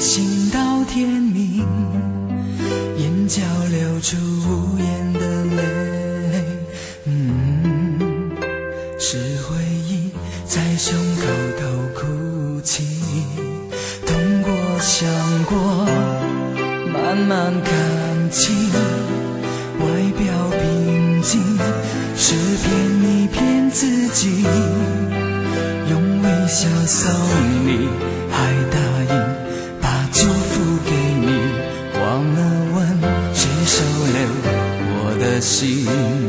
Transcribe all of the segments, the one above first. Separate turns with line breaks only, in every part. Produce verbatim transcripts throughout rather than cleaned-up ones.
心到天明，眼角流出无言的泪。嗯，是回忆在胸口头哭泣，痛过想过，慢慢看清，外表平静，是骗你骗自己，用微笑送你，还答应把祝福给你，忘了问谁收留我的心。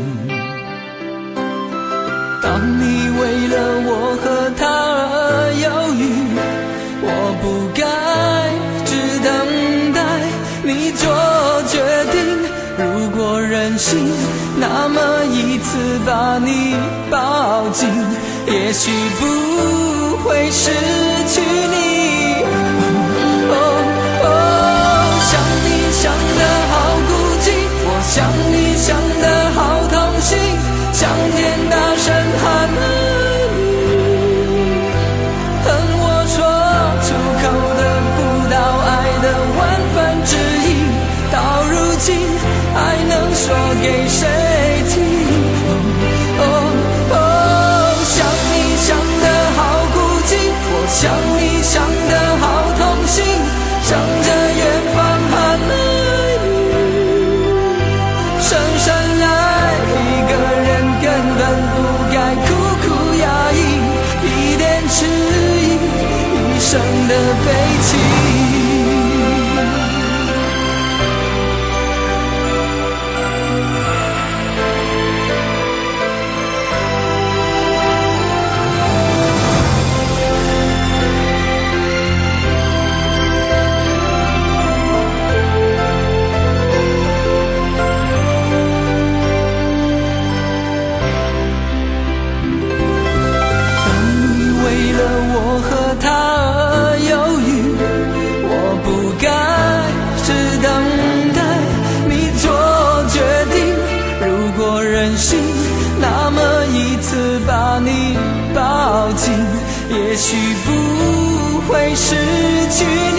当你为了我和他而犹豫，我不该只等待你做决定。如果任性，那么一次把你抱紧，也许不会失去你。哦哦，想你想得好孤寂，我想你想得好痛心，想天大声喊爱你，恨我说出口得不到爱的万分之一，到如今还能说给谁听？哦哦，想你想得好孤寂，我想你想得好痛心，向着远方喊爱你，深深爱一个人根本不该苦苦压抑，一点迟疑，一生的悲戚。那么一次把你抱紧，也许不会失去